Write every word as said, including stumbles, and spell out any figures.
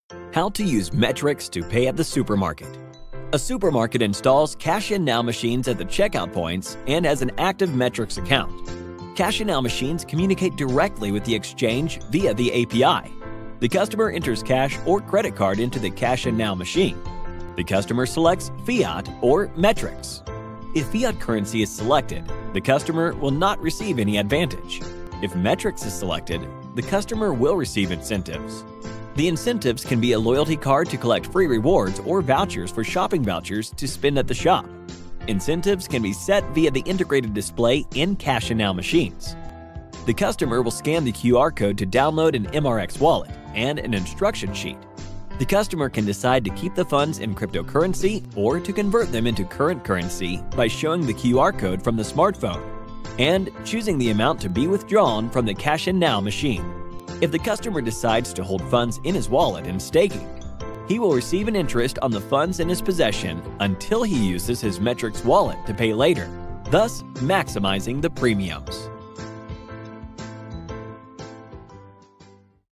How to use Metrix to pay at the supermarket. A supermarket installs CASHINOW machines at the checkout points and has an active Metrix account. CASHINOW machines communicate directly with the exchange via the A P I. The customer enters cash or credit card into the CASHINOW machine. The customer selects Fiat or Metrix. If Fiat currency is selected, the customer will not receive any advantage. If Metrix is selected, the customer will receive incentives. The incentives can be a loyalty card to collect free rewards or vouchers for shopping vouchers to spend at the shop. Incentives can be set via the integrated display in CASHINOW machines. The customer will scan the Q R code to download an M R X wallet and an instruction sheet. The customer can decide to keep the funds in cryptocurrency or to convert them into current currency by showing the Q R code from the smartphone and choosing the amount to be withdrawn from the CASHINOW machine. If the customer decides to hold funds in his wallet and staking, he will receive an interest on the funds in his possession until he uses his Metrix wallet to pay later, thus maximizing the premiums.